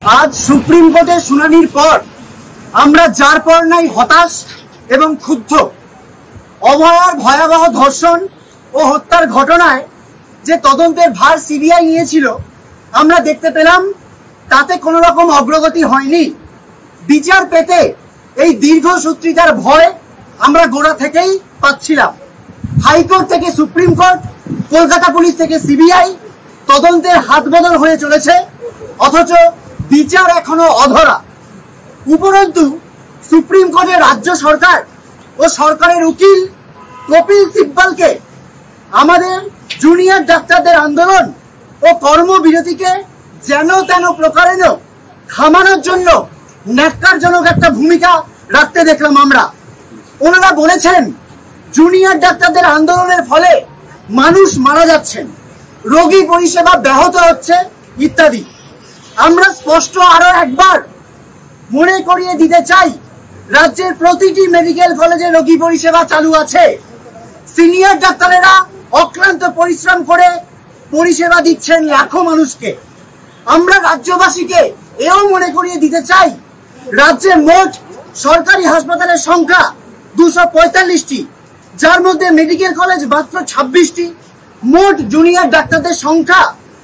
आज सुप्रीम कोर्टे शुनानिर पर आमरा जार पर नाई हताश एवं क्षुब्ध अभयार भयाबह धर्षण और हत्यार घटनाय जे तदन्तेर भार सीबीआई नियेछिलो आमरा देखते पेलाम ताते कोनो रकम अग्रगति हयनि। विचार पेते এই দীর্ঘসূত্রিতার ভয় আমরা গোড়া থেকেই পাচ্ছিলাম। হাইকোর্ট থেকে সুপ্রিম কোর্ট, কলকাতা পুলিশ থেকে সিবিআই তদন্তের হাত বদল হয়ে চলেছে, অথচ বিচার এখনো অধরা। উপরন্তু সুপ্রিম কোর্টের রাজ্য সরকার ও সরকারের উকিল কপিল সিব্বলকে আমাদের জুনিয়র ডাক্তারদের আন্দোলন ও কর্মবিরতিকে যেন তেন প্রকারেণ থামানোর জন্য ন্যাক্কারজনক একটা ভূমিকা রাখতে দেখলাম আমরা। ওনারা বলেছেন জুনিয়র ডাক্তারদের আন্দোলনের ফলে মানুষ মারা যাচ্ছেন, রোগী পরিষেবা ব্যাহত হচ্ছে ইত্যাদি। আমরা স্পষ্ট আরো একবার মনে করিয়ে দিতে চাই, রাজ্যের প্রতিটি মেডিকেল কলেজে রোগী পরিষেবা চালু আছে। সিনিয়র ডাক্তারেরা অক্লান্ত পরিশ্রম করে পরিষেবা দিচ্ছেন লাখো মানুষকে। আমরা রাজ্যবাসীকে এও মনে করিয়ে দিতে চাই, রাজ্যে মোট সরকারি হাসপাতালের সংখ্যা 245টি, যার মধ্যে মেডিকেল কলেজ মাত্র 26টি। মোট জুনিয়র ডাক্তারদের সংখ্যা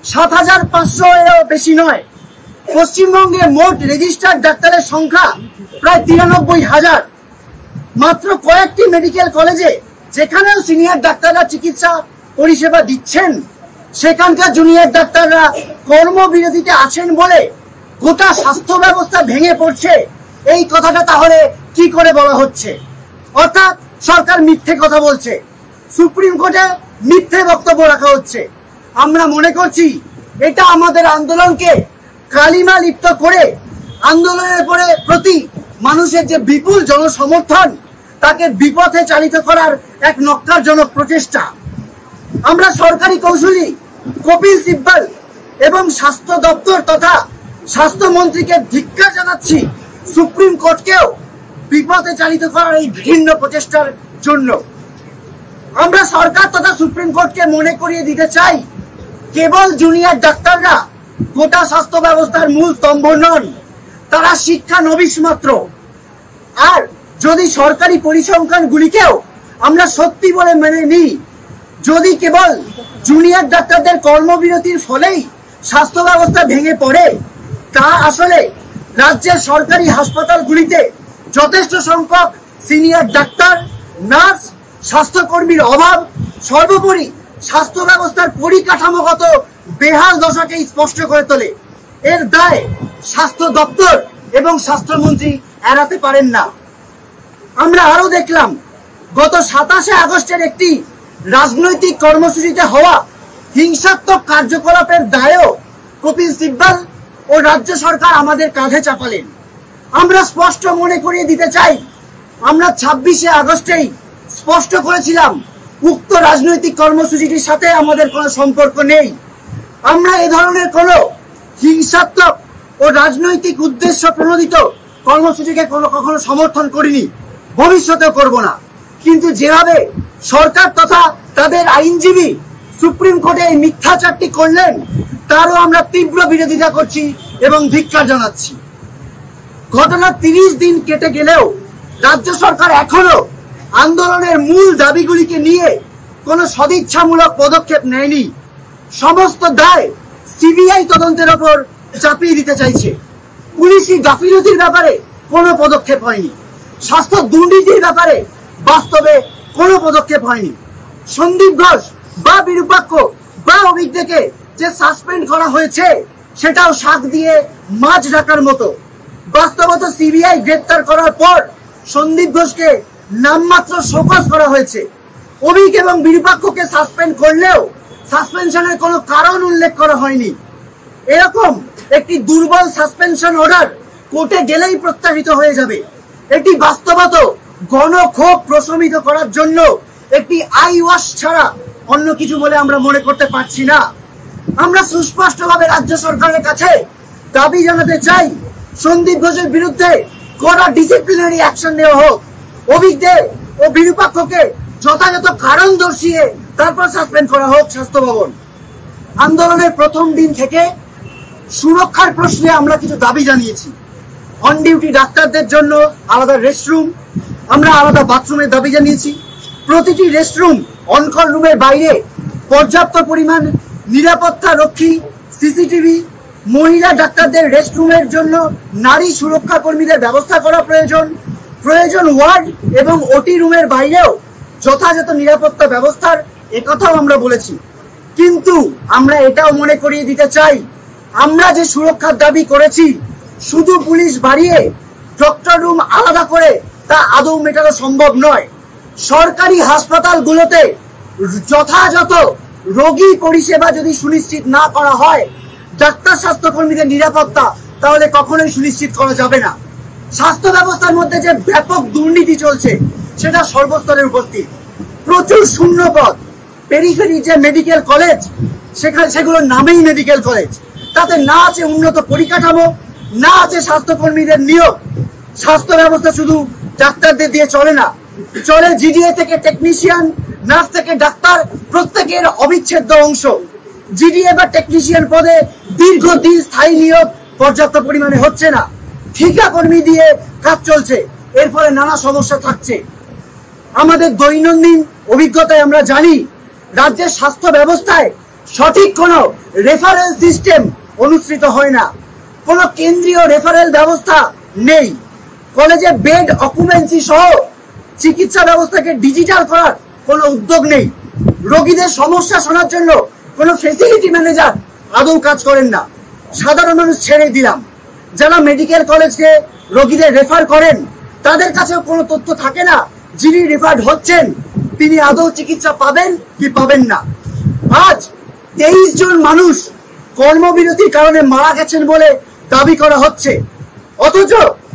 7500 এরও বেশি নয়। পশ্চিমবঙ্গে মোট রেজিস্টার্ড ডাক্তারের সংখ্যা প্রায় 93,000। মাত্র কয়েকটি মেডিকেল কলেজে যেখানেও সিনিয়র ডাক্তাররা চিকিৎসা পরিষেবা দিচ্ছেন, সেখানকার জুনিয়র ডাক্তাররা কর্মবিরতিতে আছেন বলে গোটা স্বাস্থ্য ব্যবস্থা ভেঙে পড়ছে। এই কথাটা তাহলে কি করে বলা হচ্ছে? অর্থাৎ সরকার মিথ্যে কথা বলছে, সুপ্রিম কোর্টে মিথ্যে বক্তব্য রাখা হচ্ছে। আমরা মনে করছি এটা আমাদের আন্দোলনকে কালিমা লিপ্ত করে আন্দোলনের প্রতি মানুষের যে বিপুল জনসমর্থন তাকে বিপথে চালিত করার এক নক্কারজনক প্রচেষ্টা। আমরা সরকারি কৌশলী কপিল সিব্বল এবং স্বাস্থ্য দপ্তর তথা স্বাস্থ্যমন্ত্রীকে ধিক্কার জানাচ্ছি সুপ্রিম কোর্টকেও বিপথে চালিত করার এই ভিন্ন প্রচেষ্টার জন্য। আমরা সরকার তথা সুপ্রিম কোর্টকে মনে করিয়ে দিতে চাই, কেবল জুনিয়র ডাক্তাররা গোটা স্বাস্থ্য ব্যবস্থার মূল স্তম্ভ নন, তারা শিক্ষানবিশ মাত্র। আর যদি সরকারি পরিসংখ্যানগুলিকেও আমরা সত্যি বলে মেনে নিই, যদি কেবল জুনিয়র ডাক্তারদের কর্মবিরতির ফলেই স্বাস্থ্য ব্যবস্থা ভেঙে পড়ে, তা আসলে রাজ্যের সরকারি হাসপাতালগুলিতে যথেষ্ট সংখ্যক সিনিয়র ডাক্তার, নার্স, স্বাস্থ্যকর্মীর অভাব, সর্বোপরি স্বাস্থ্য ব্যবস্থার পরিকাঠামোগত বেহাল দশাকেই স্পষ্ট করে তোলে। এর দায় স্বাস্থ্য দপ্তর এবং স্বাস্থ্যমন্ত্রী এড়াতে পারেন না। আমরা আরো দেখলাম গত 27শে আগস্টের একটি রাজনৈতিক কর্মসূচিতে হওয়া হিংসাত্মক কার্যকলাপের দায়ও কপিল সিব্বল ও রাজ্য সরকার আমাদের কাঁধে চাপালেন। আমরা স্পষ্ট মনে করিয়ে দিতে চাই, আমরা 26শে আগস্টেই স্পষ্ট করেছিলাম উক্ত রাজনৈতিক কর্মসূচিটির সাথে আমাদের কোনো সম্পর্ক নেই। আমরা এ ধরনের কোনো হিংসাত্মক ও রাজনৈতিক উদ্দেশ্য প্রণোদিত কর্মসূচিকে কখনো সমর্থন করিনি, ভবিষ্যতেও করব না। কিন্তু যেভাবে সরকার তথা তাদের আইনজীবী সুপ্রিম কোর্টে এই মিথ্যাচারটি করলেন, তারও আমরা তীব্র বিরোধিতা করছি এবং ধিক্কার জানাচ্ছি। ঘটনা 30 দিন কেটে গেলেও রাজ্য সরকার এখনো আন্দোলনের মূল দাবিগুলিকে নিয়ে কোনো সদিচ্ছামূলক পদক্ষেপ নেয়নি। সমস্ত দায় সিবিআই তদন্তের ওপর চাপিয়ে দিতে চাইছে। পুলিশি গাফিলতির ব্যাপারে কোনো পদক্ষেপ হয়নি, স্বাস্থ্য দুর্নীতির ব্যাপারে বাস্তবে কোনো পদক্ষেপ হয়নি। সন্দীপ ঘোষ বা বিরূপাক্ষ বা অভিজ্ঞকে যে সাসপেন্ড করা হয়েছে, সেটাও শাক দিয়ে মাছ ঢাকার মতো। বাস্তবত সিবিআই গ্রেপ্তার করার পর সন্দীপ ঘোষকে নামমাত্র শোকজ করা হয়েছে। অভিক এবং বিরূপাক্ষকে সাসপেন্ড করলেও সাসপেনশনের কোনো কারণ উল্লেখ করা হয়নি। এরকম একটি দুর্বল সাসপেনশন অর্ডার কোর্টে গেলেই প্রত্যাহিত হয়ে যাবে। এটি বাস্তবত গণক্ষোভ প্রশমিত করার জন্য একটি আই ওয়াশ ছাড়া অন্য কিছু বলে আমরা মনে করতে পারছি না। আমরা সুস্পষ্টভাবে রাজ্য সরকারের কাছে দাবি জানাতে চাই, সন্দীপ ঘোষের বিরুদ্ধে কড়া ডিসিপ্লিনারি অ্যাকশন নেওয়া হোক। অভিজ্ঞদের ও বিরূপাক্ষকে যথাযথ কারণ দর্শিয়ে তারপর সাসপেন্ড করা হোক স্বাস্থ্য ভবন। আন্দোলনের প্রথম দিন থেকে সুরক্ষার প্রশ্নে আমরা কিছু দাবি জানিয়েছি। অন ডিউটি ডাক্তারদের জন্য আলাদা রেস্টরুম, আমরা আলাদা বাথরুমের দাবি জানিয়েছি। প্রতিটি রেস্টরুম অনকল রুমের বাইরে পর্যাপ্ত পরিমাণ নিরাপত্তা রক্ষী সিসিটিভি, মহিলা ডাক্তারদের রেস্টরুমের জন্য নারী সুরক্ষা কর্মীদের ব্যবস্থা করা প্রয়োজন ওয়ার্ড এবং ওটি রুমের বাইরেও যথাযথ নিরাপত্তা ব্যবস্থার একথাও আমরা বলেছি। কিন্তু আমরা এটাও মনে করিয়ে দিতে চাই, আমরা যে সুরক্ষার দাবি করেছি শুধু পুলিশ বাড়িয়ে ডক্টর রুম আলাদা করে তা আদৌ মেটানো সম্ভব নয়। সরকারি হাসপাতালগুলোতে যথাযথ রোগী পরিষেবা যদি সুনিশ্চিত না করা হয়, ডাক্তার স্বাস্থ্যকর্মীদের নিরাপত্তা তাহলে কখনোই সুনিশ্চিত করা যাবে না। স্বাস্থ্য ব্যবস্থার মধ্যে যে ব্যাপক দুর্নীতি চলছে সেটা সর্বস্তরে উপস্থিত। প্রচুর শূন্যপদ, পেরিফেরি যে মেডিকেল কলেজ সেগুলোর নামেই মেডিকেল কলেজ, তাতে না আছে উন্নত পরিকাঠামো, না আছে স্বাস্থ্যকর্মীদের নিয়োগ। স্বাস্থ্য ব্যবস্থা শুধু ডাক্তারদের দিয়ে চলে না, চলে জিডিএ থেকে টেকনিশিয়ান, নার্স থেকে ডাক্তার, প্রত্যেকের অবিচ্ছেদ্য অংশ। জিডিএ বা টেকনিশিয়ান পদে দীর্ঘদিন স্থায়ী নিয়োগ পর্যাপ্ত পরিমাণে হচ্ছে না, ঠিকা কর্মী দিয়ে কাজ চলছে, এর ফলে নানা সমস্যা থাকছে। আমাদের দৈনন্দিন অভিজ্ঞতায় আমরা জানি রাজ্যের স্বাস্থ্য ব্যবস্থায় সঠিক কোনো রেফারেল সিস্টেম অনুসৃত হয় না, কোনো কেন্দ্রীয় রেফারেল ব্যবস্থা নেই। কলেজে বেড অকুপেন্সি সহ চিকিৎসা ব্যবস্থাকে ডিজিটাল করার কোনো উদ্যোগ নেই। রোগীদের সমস্যা শোনার জন্য কোনো ফেসিলিটি ম্যানেজার আদৌ কাজ করেন না। সাধারণ মানুষ ছেড়ে দিলাম, যারা মেডিকেল কলেজকে রোগীদের রেফার করেন তাদের কাছেও কোনো তথ্য থাকে না যিনি রেফার্ড হচ্ছেন তিনি আদৌ চিকিৎসা পাবেন কি পাবেন না। আজ 23 জন মানুষ কর্মবিরতির কারণে মারা গেছেন বলে দাবি করা হচ্ছে, অথচ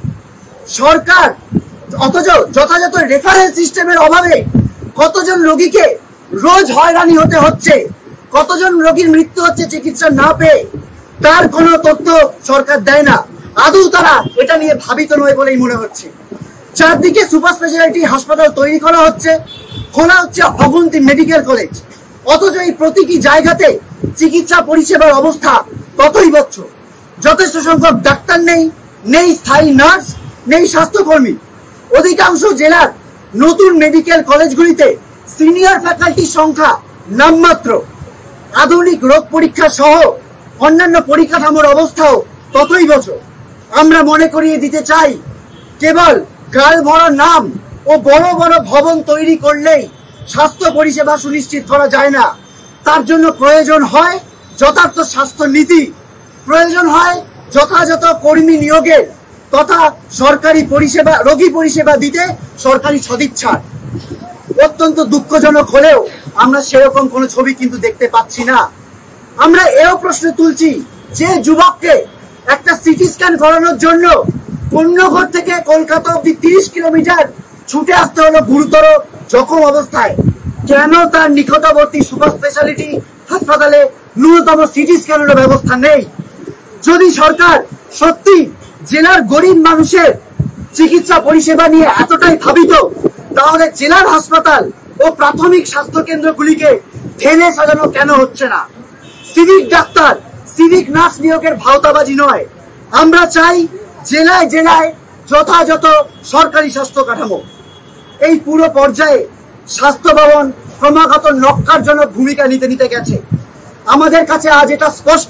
যথাযথ রেফারেল সিস্টেমের অভাবে কতজন রোগীকে রোজ হয়রানি হতে হচ্ছে, কতজন রোগীর মৃত্যু হচ্ছে চিকিৎসা না পেয়ে, তার কোনো তথ্য সরকার দেয় না। আদৌ তারা এটা নিয়ে ভাবিত নয় বলেই মনে হচ্ছে। চারদিকে সুপার স্পেশালিটি হাসপাতাল তৈরি করা হচ্ছে, খোলা হচ্ছে অগুন্তি মেডিকেল কলেজ, অথচ এই প্রতিটি জায়গাতে চিকিৎসা পরিষেবার অবস্থা ততই বচ্চ। যথেষ্ট সংখ্যক ডাক্তার নেই স্থায়ী নার্স, নেই স্বাস্থ্যকর্মী। অধিকাংশ জেলার নতুন মেডিকেল কলেজগুলিতে সিনিয়র ফ্যাকাল্টির সংখ্যা নামমাত্র। আধুনিক রোগ পরীক্ষা সহ অন্যান্য পরিকাঠামোর অবস্থাও ততই বচ্চ। আমরা মনে করিয়ে দিতে চাই, কেবল গাল ভরা নাম ও বড় বড় ভবন তৈরি করলেই স্বাস্থ্য পরিষেবা সুনিশ্চিত করা যায় না। তার জন্য প্রয়োজন হয় যথার্থ স্বাস্থ্য নীতি, প্রয়োজন হয় যথাযথ কর্মী নিয়োগের তথা সরকারি পরিষেবা, রোগী পরিষেবা দিতে সরকারি সদিচ্ছা। অত্যন্ত দুঃখজনক হলেও আমরা সেরকম কোনো ছবি কিন্তু দেখতে পাচ্ছি না। আমরা এও প্রশ্ন তুলছি, যে যুবককে একটা সিটি স্ক্যান করানোর জন্য পণ্যঘর থেকে কলকাতা অব্দি 30 কিলোমিটার ছুটে আসতে হলো গুরুতর জখম অবস্থায়, কেন তার নিকটবর্তী সুপার স্পেশালিটি হাসপাতালে ন্যূনতম সিটি স্ক্যানের ব্যবস্থা নেই? যদি সরকার সত্যি জেলার গরিব মানুষের চিকিৎসা পরিষেবা নিয়ে এতটাই ভাবিত, তাহলে জেলার হাসপাতাল ও প্রাথমিক স্বাস্থ্য কেন্দ্রগুলিকে ঠেলে সাজানো কেন হচ্ছে না? সিভিক ডাক্তার, সিভিক নার্স নিয়োগের ভাওতাবাজি নয়। আমরা চাই জেলায় জেলায় যথাযথ সরকারি স্বাস্থ্য কাঠামো। এই পুরো পর্যায়ে স্বাস্থ্য ভবন ক্রমাগত নক্কারজনক ভূমিকা নিতে গেছে। আমাদের কাছে আজ এটা স্পষ্ট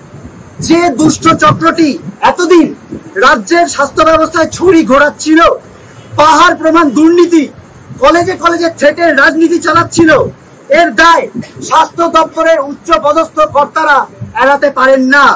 যে দুষ্ট চক্রটি এতদিন রাজ্যের স্বাস্থ্য ব্যবস্থায় ছুরি ঘোরাচ্ছিল, পাহাড় প্রমাণ দুর্নীতি, কলেজে কলেজে থ্রেটের রাজনীতি চালাচ্ছিল, এর দায় স্বাস্থ্য দপ্তরের উচ্চ পদস্থ কর্তারা এড়াতে পারেন না।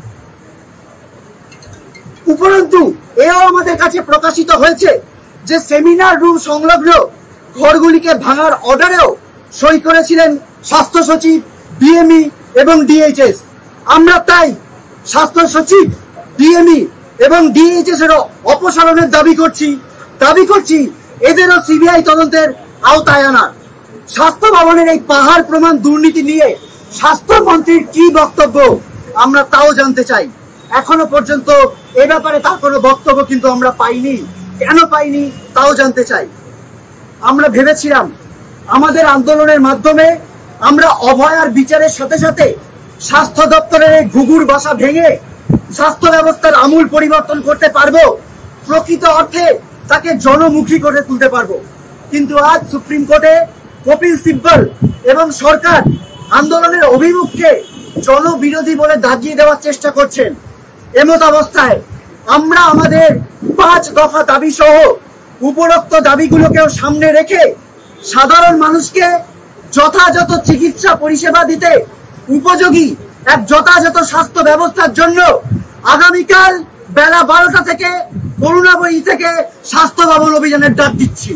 উপরন্তু এও আমাদের কাছে প্রকাশিত হয়েছে যে সেমিনার রুম সংলগ্ন ঘরগুলিকে ভাঙার অর্ডারেও সই করেছিলেন স্বাস্থ্য সচিব, ডিএমই এবং ডিএইচএস। আমরা তাই স্বাস্থ্য সচিব, ডিএমই এবং ডিএইচএস এর অপসারণের দাবি করছি এদেরও সিবিআই তদন্তের আওতায় আনার। স্বাস্থ্য ভবনের এই পাহাড় প্রমাণ দুর্নীতি নিয়ে স্বাস্থ্যমন্ত্রীর কি বক্তব্য আমরা তাও জানতে চাই। এখনো পর্যন্ত এ ব্যাপারে তার কোনো বক্তব্য কিন্তু আমরা পাইনি। কেন পাইনি তাও জানতে চাই। আমরা ভেবেছিলাম আমাদের আন্দোলনের মাধ্যমে আমরা অভয়ার বিচারের সাথে সাথে স্বাস্থ্য দপ্তরের ঘুঘুর বাসা ভেঙে স্বাস্থ্য ব্যবস্থার আমূল পরিবর্তন করতে পারবো, প্রকৃত অর্থে তাকে জনমুখী করে তুলতে পারবো। কিন্তু আজ সুপ্রিম কোর্টে কপিল সিব্বল এবং সরকার আন্দোলনের অভিমুখকে জনবিরোধী বলে দাগিয়ে দেওয়ার চেষ্টা করছেন। এমত অবস্থায় আমরা আমাদের 5 দফা দাবি সহ উপরোক্ত দাবিগুলোকেও সামনে রেখে সাধারণ মানুষকে যথাযথ চিকিৎসা পরিষেবা দিতে উপযোগী এক যথাযথ স্বাস্থ্য ব্যবস্থার জন্য আগামীকাল বেলা 12টা থেকে করুণাবয়ী থেকে স্বাস্থ্য ভবন অভিযানের ডাক দিচ্ছি।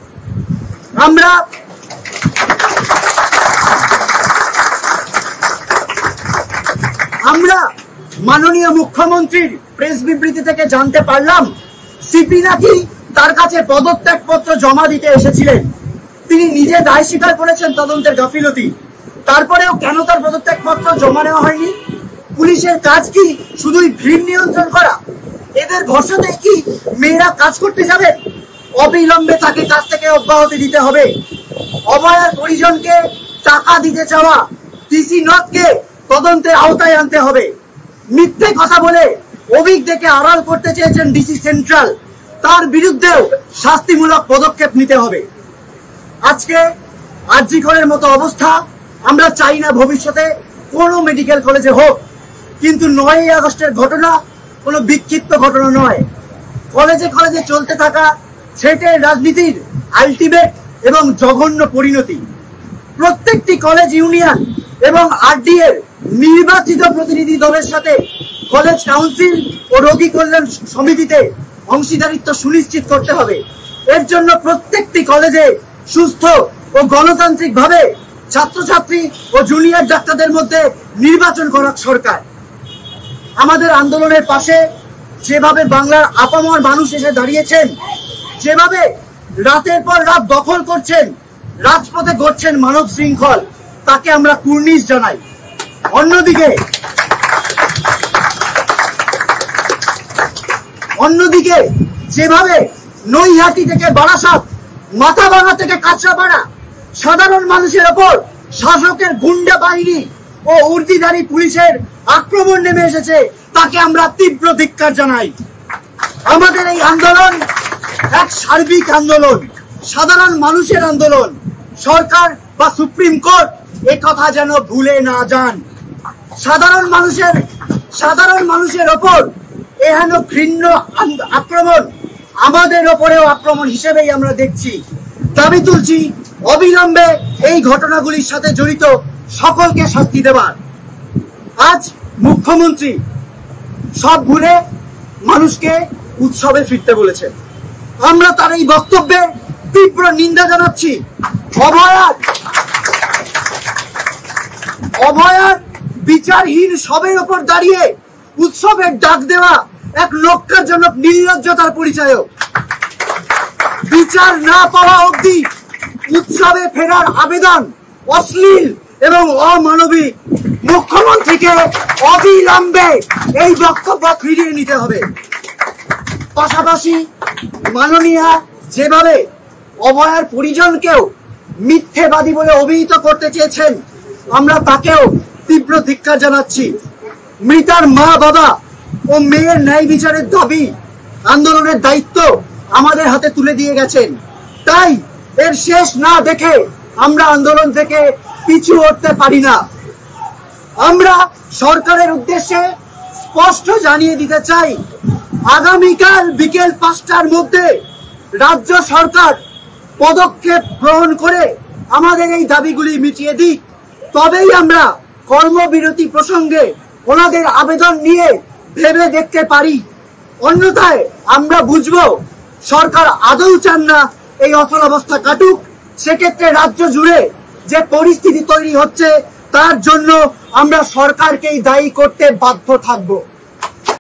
আমরা মাননীয় মুখ্যমন্ত্রীর প্রেস বিবৃতি থেকে জানতে পারলাম সিপি নাকি তার কাছে পদত্যাগপত্র জমা দিতে এসেছিলেন। তিনি নিজে দায় স্বীকার করেছেন তদন্তের গাফিলতি। তারপরেও কেন তার পদত্যাগপত্র জমা নেওয়া হয়নি? পুলিশের কাজ কি শুধুই ভিড় নিয়ন্ত্রণ করা? এদের ভরসাতে কি মেয়েরা কাজ করতে যাবে? অবিলম্বে তাকে কাজ থেকে অব্যাহতি দিতে হবে। অভয়ার পরিজনকে টাকা দিতে চাওয়া ডিসি নর্থকে তদন্তের আওতায় আনতে হবে। মিথ্যে কথা বলে অভিজ্ঞকে আড়াল করতে চেয়েছেন ডিসি সেন্ট্রাল, তার বিরুদ্ধেও শাস্তিমূলক পদক্ষেপ নিতে হবে। আজকে আরজি করের মতো অবস্থা আমরা চাই না ভবিষ্যতে কোনো মেডিকেল কলেজে হোক, কিন্তু 9ই আগস্টের ঘটনা কোনো বিক্ষিপ্ত ঘটনা নয়। কলেজে কলেজে চলতে থাকা ছেটের রাজনীতির আলটিমেট এবং জঘন্য পরিণতি। প্রত্যেকটি কলেজ ইউনিয়ন এবং আরডি এর নির্বাচিত প্রতিনিধি দলের সাথে কলেজ কাউন্সিল ও রোগী কল্যাণ সমিতিতে অংশীদারিত্ব সুনিশ্চিত করতে হবে। এর জন্য প্রত্যেকটি কলেজে সুস্থ ও গণতান্ত্রিক ভাবে ছাত্রছাত্রী ও জুনিয়র ডাক্তারদের মধ্যে নির্বাচন করা সরকার। আমাদের আন্দোলনের পাশে যেভাবে বাংলার আপামর মানুষ এসে দাঁড়িয়েছেন, যেভাবে রাতের পর রাত দখল করছেন, রাজপথে গড়ছেন মানব শৃঙ্খল, তাকে আমরা কুর্নিশ জানাই। অন্যদিকে যেভাবে নৈহাটি থেকে বারাসাত, মাথাভাঙা থেকে কাঁচরাপাড়া সাধারণ মানুষের ওপর শাসকের গুন্ডা বাহিনী ও উর্দিধারী পুলিশের আক্রমণ নেমে এসেছে, তাকে আমরা তীব্র ধিক্কার জানাই। আমাদের এই আন্দোলন এক সার্বিক আন্দোলন, সাধারণ মানুষের আন্দোলন। সরকার বা সুপ্রিম কোর্ট একথা যেন ভুলে না যান। সাধারণ মানুষের ওপর এহেন ঘৃণ্য আক্রমণ আমাদের ওপরেও আক্রমণ হিসেবেই আমরা দেখছি। দাবি তুলছি অবিলম্বে এই ঘটনাগুলির সাথে জড়িত সকলকে শাস্তি দেবার। আজ মুখ্যমন্ত্রী সব ভুলে মানুষকে উৎসবে ফিরতে বলেছেন। আমরা তার এই বক্তব্যে তীব্র নিন্দা জানাচ্ছি। অভয়ার বিচারহীন সবের ওপর দাঁড়িয়ে উৎসবের ডাক দেওয়া এক লক্ষ্যজনক নির্লজ্জতার পরিচয়। বিচার না পাওয়া অবধি উৎসবে ফেরার আবেদন অশ্লীল এবং অমানবিক। মুখ্যমন্ত্রীকে অবিলম্বে এই বক্তব্য ফিরিয়ে নিতে হবে। পাশাপাশি মাননীয়া যেভাবে অভয়ার পরিজনকেও মিথ্যেবাদী বলে অভিহিত করতে চেয়েছেন, আমরা তাকেও তীব্র ধিক্কার জানাচ্ছি। মৃতার মা বাবা ও মেয়ের ন্যায় বিচারের দাবি, আন্দোলনের দায়িত্ব আমাদের হাতে তুলে দিয়ে গেছেন। তাই এর শেষ না দেখে আমরা আন্দোলন থেকে পিছু হটতে পারি না। আমরা সরকারের উদ্দেশ্যে স্পষ্ট জানিয়ে দিতে চাই, আগামীকাল বিকেল 5টার মধ্যে রাজ্য সরকার পদক্ষেপ গ্রহণ করে আমাদের এই দাবিগুলি মিটিয়ে দিক, তবেই আমরা কর্মবিরতি প্রসঙ্গে ওনাদের আবেদন নিয়ে ভেবে দেখতে পারি। অন্যথায় আমরা বুঝবো সরকার আদৌ চান না এই অচলাবস্থা কাটুক। সেক্ষেত্রে রাজ্য জুড়ে যে পরিস্থিতি তৈরি হচ্ছে তার জন্য আমরা সরকারকেই দায়ী করতে বাধ্য থাকবো।